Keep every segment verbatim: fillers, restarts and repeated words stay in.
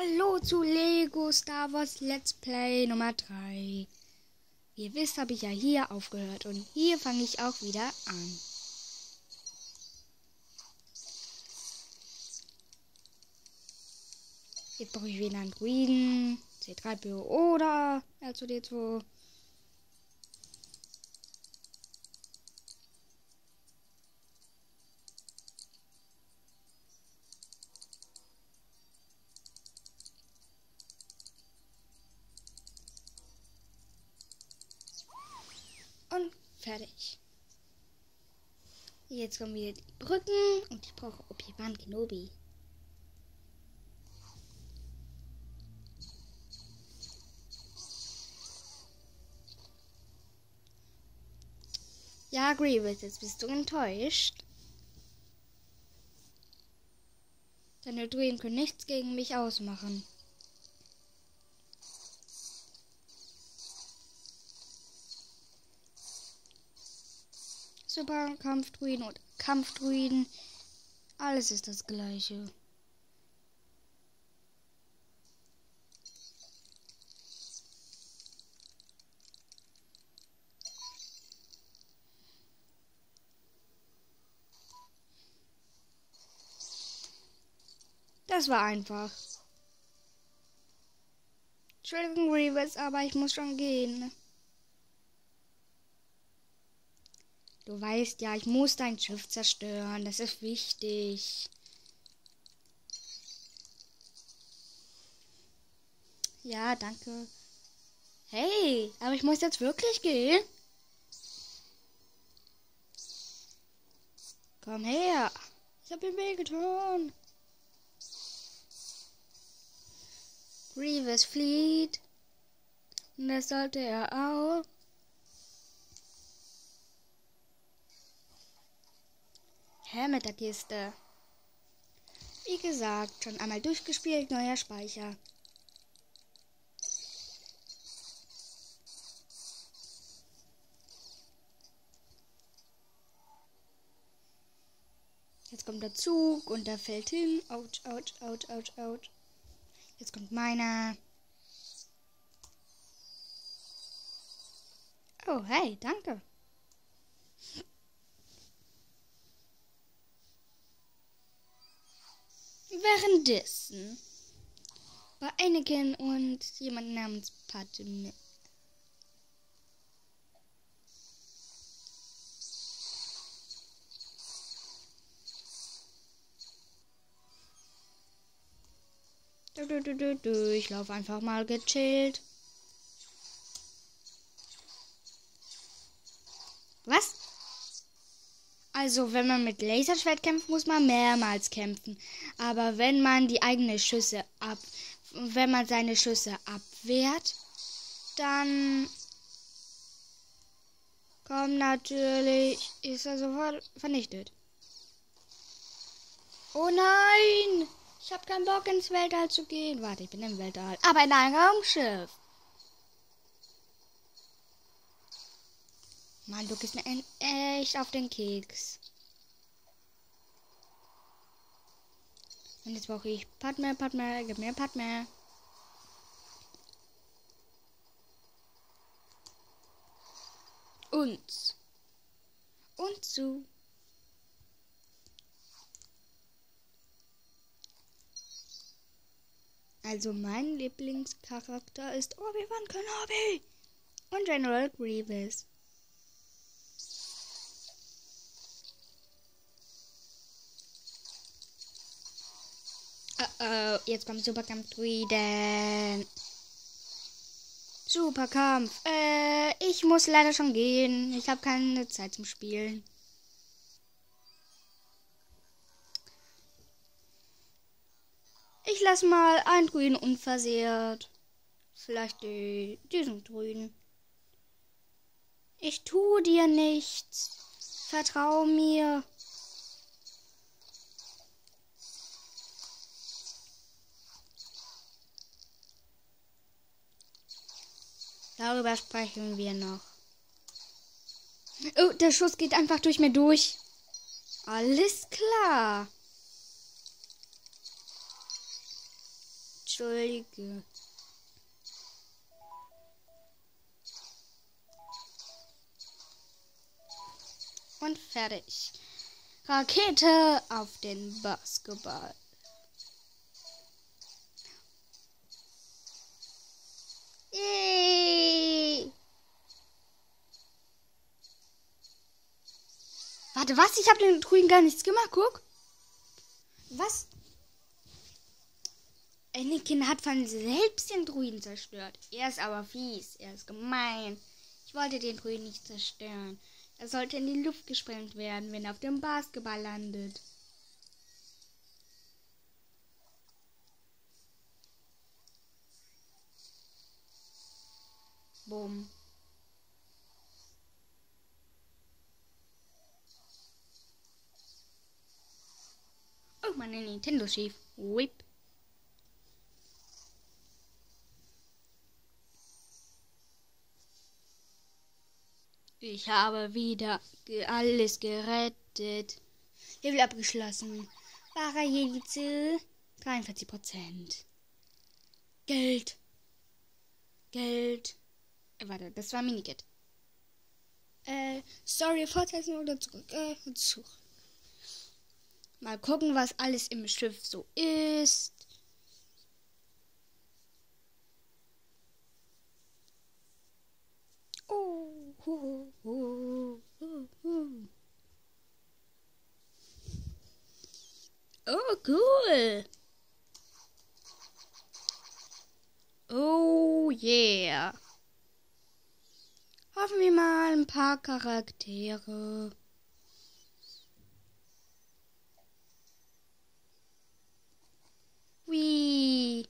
Hallo zu Lego Star Wars Let's Play Nummer drei. Wie ihr wisst, habe ich ja hier aufgehört und hier fange ich auch wieder an. Jetzt brauche ich wieder einen Druiden, C drei P O oder R zwei D zwei. Und fertig. Jetzt kommen wieder die Brücken und ich brauche Obi-Wan Kenobi. Ja, Grievous, jetzt bist du enttäuscht. Deine Druiden können nichts gegen mich ausmachen. Super Kampfdruiden und Kampfdruiden. Alles ist das gleiche. Das war einfach. Entschuldigung, Grievous, aber ich muss schon gehen. Du weißt ja, ich muss dein Schiff zerstören. Das ist wichtig. Ja, danke. Hey, aber ich muss jetzt wirklich gehen. Komm her. Ich habe ihm wehgetan. Grievous flieht. Und das sollte er auch. Hä, mit der Kiste. Wie gesagt, schon einmal durchgespielt, neuer Speicher. Jetzt kommt der Zug und der fällt hin. Autsch, autsch, autsch, autsch, autsch. Jetzt kommt meiner. Oh, hey, danke. Währenddessen bei Anakin und jemand namens Padme. Du, du, du, du, du. Ich laufe einfach mal gechillt. Was? Also, wenn man mit Laserschwert kämpft, muss man mehrmals kämpfen. Aber wenn man die eigenen Schüsse ab, wenn man seine Schüsse abwehrt, dann kommt natürlich, ist er sofort vernichtet. Oh nein! Ich habe keinen Bock ins Weltall zu gehen. Warte, ich bin im Weltall. Aber in einem Raumschiff. Mann, du gehst mir echt auf den Keks. Und jetzt brauche ich Padme, Padme, gib mir Padme. Und. Und zu. Also mein Lieblingscharakter ist Obi-Wan Kenobi und General Grievous. Oh oh, jetzt kommt Superkampf Druiden. Superkampf. Äh, ich muss leider schon gehen. Ich habe keine Zeit zum Spielen. Ich lasse mal einen Druiden unversehrt. Vielleicht die, diesen Druiden. Ich tue dir nichts. Vertrau mir. Darüber sprechen wir noch. Oh, der Schuss geht einfach durch mir durch. Alles klar. Entschuldige. Und fertig. Rakete auf den Basketball. Yay! Warte, was? Ich habe den Druiden gar nichts gemacht, guck. Was? Anakin hat von selbst den Druiden zerstört. Er ist aber fies, er ist gemein. Ich wollte den Druiden nicht zerstören. Er sollte in die Luft gesprengt werden, wenn er auf dem Basketball landet. Bumm. Oh, meine Nintendo schief. Whip. Ich habe wieder ge alles gerettet. Level abgeschlossen. Wahrer Jedi zu dreiundvierzig Prozent. Geld. Geld. Äh, warte, das war Minikit. Äh, Story fortsetzen oder zurück? Äh, zurück. Mal gucken, was alles im Schiff so ist. Oh, oh, oh, oh, oh. Oh, cool. Oh, yeah. Hoffen wir mal ein paar Charaktere. Wie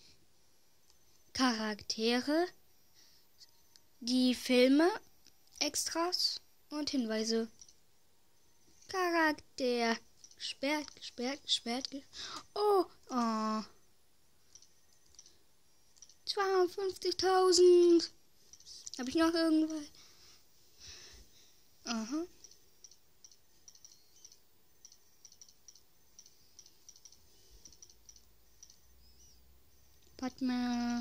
Charaktere, die Filme, Extras und Hinweise. Charakter. Gesperrt, gesperrt, gesperrt. Oh, oh. zweiundfünfzigtausend. Habe ich noch irgendwas? Aha. Padma.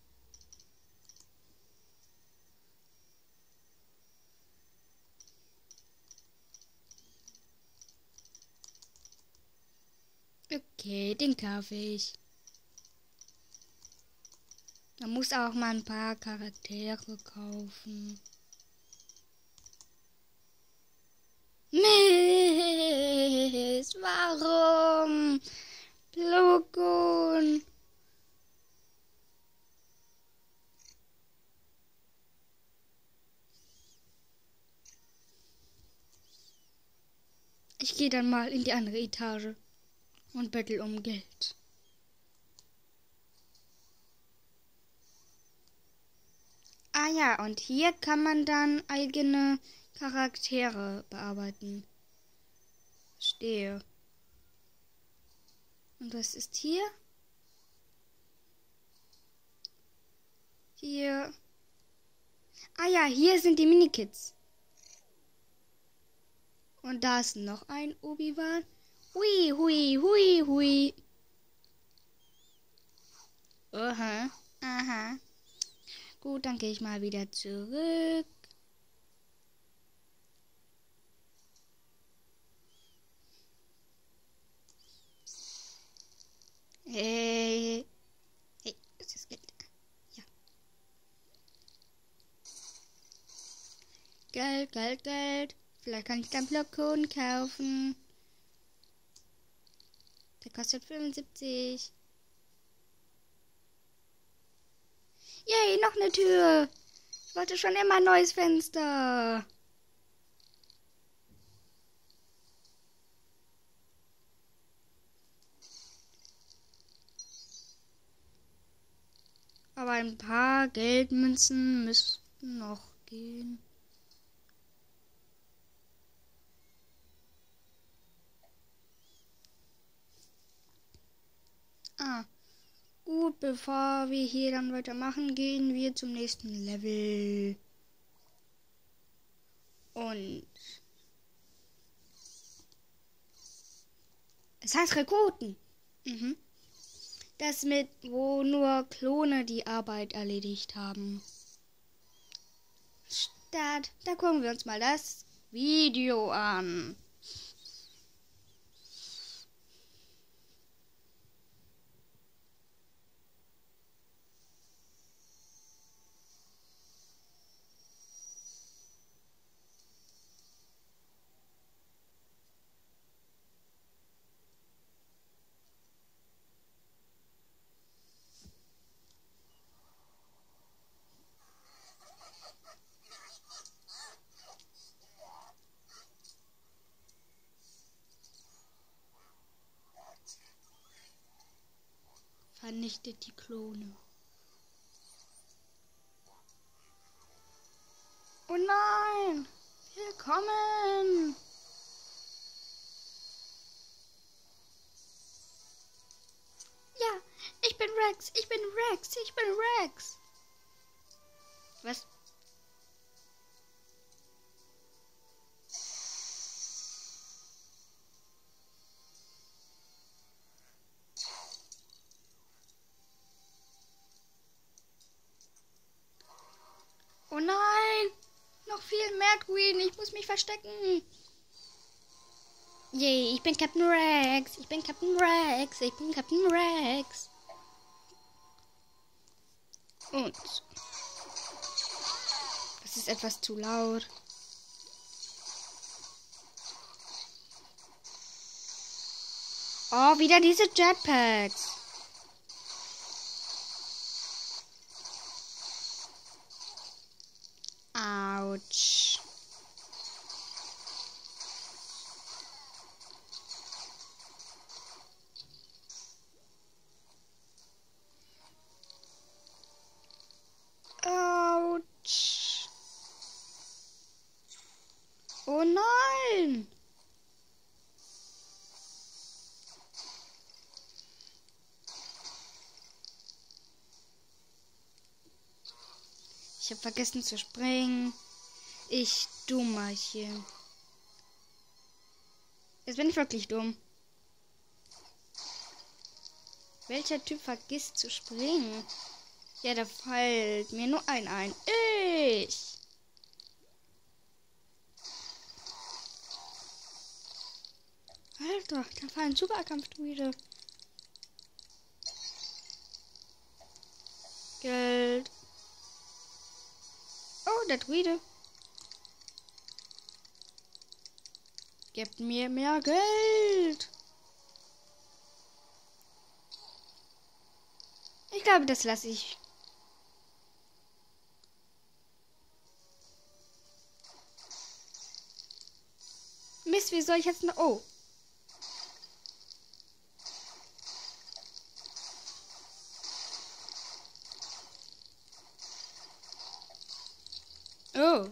Okay, den kaufe ich. Man muss auch mal ein paar Charaktere kaufen. Mist, warum? Blogun. Ich gehe dann mal in die andere Etage und bettel um Geld. Ah ja, und hier kann man dann eigene Charaktere bearbeiten. Verstehe. Und was ist hier? Hier. Ah ja, hier sind die Minikits. Und da ist noch ein Obi-Wan. Hui, hui, hui, hui. Aha, aha. Gut, dann gehe ich mal wieder zurück. Hey. Hey, ist das Geld? Ja. Geld, Geld, Geld. Vielleicht kann ich dann Blockhoden kaufen. Der kostet fünfundsiebzig. Yay, noch eine Tür. Ich wollte schon immer ein neues Fenster. Aber ein paar Geldmünzen müssten noch gehen. Ah, gut, bevor wir hier dann weitermachen, gehen wir zum nächsten Level. Und es heißt Rekruten. Mhm. Das mit, wo nur Klone die Arbeit erledigt haben. Start. Da gucken wir uns mal das Video an. Vernichtet die Klone. Oh nein! Willkommen! Ja, ich bin Rex, ich bin Rex, ich bin Rex. Was? Oh nein! Noch viel mehr Queen, ich muss mich verstecken. Yay, ich bin Captain Rex, ich bin Captain Rex, ich bin Captain Rex. Und das ist etwas zu laut. Oh, wieder diese Jetpacks. Autsch. Autsch. Oh nein. Ich habe vergessen zu springen. Ich Dummerchen. Jetzt bin ich wirklich dumm. Welcher Typ vergisst zu springen? Ja, da fällt mir nur ein ein. Ich. Alter, da fallen Superkampfdruide. Geld. Oh, der Druide. Gebt mir mehr Geld. Ich glaube, das lasse ich. Mist, wie soll ich jetzt noch... Oh. Oh.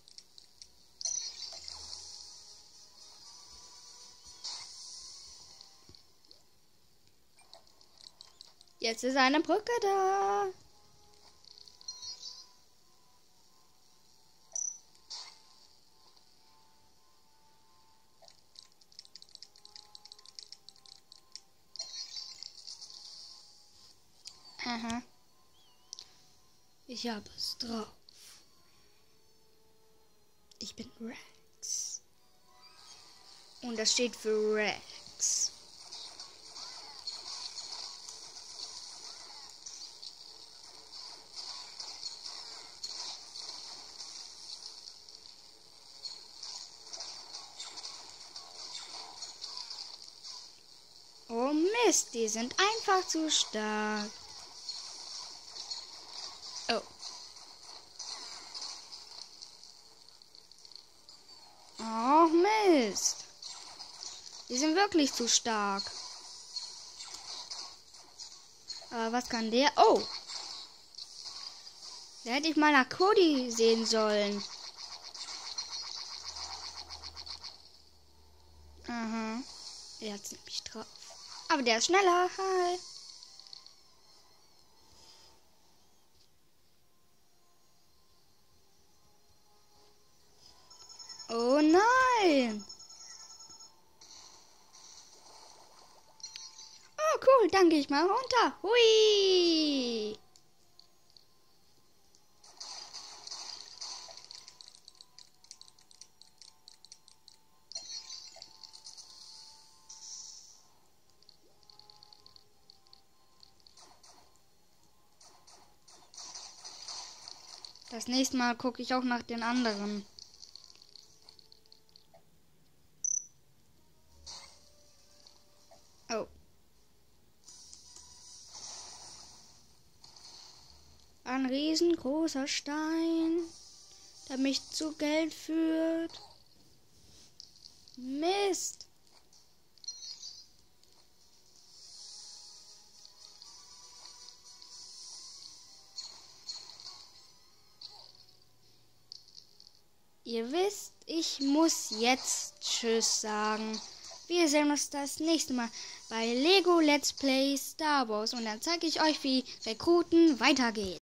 Jetzt ist eine Brücke da. Aha. Ich habe es drauf. Ich bin Rex. Und das steht für Rex. Oh Mist, die sind einfach zu stark. Oh. Oh Mist. Die sind wirklich zu stark. Aber was kann der? Oh. Da hätte ich mal nach Cody sehen sollen. Aha. Er hat's nämlich drauf. Aber der ist schneller. Hi. Oh nein. Oh, cool. Danke. dann gehe ich mal runter. Hui! Das nächste Mal gucke ich auch nach den anderen. Oh. Ein riesengroßer Stein, der mich zu Geld führt. Mist. Ihr wisst, ich muss jetzt Tschüss sagen. Wir sehen uns das nächste Mal bei Lego Let's Play Star Wars und dann zeige ich euch, wie Rekruten weitergeht.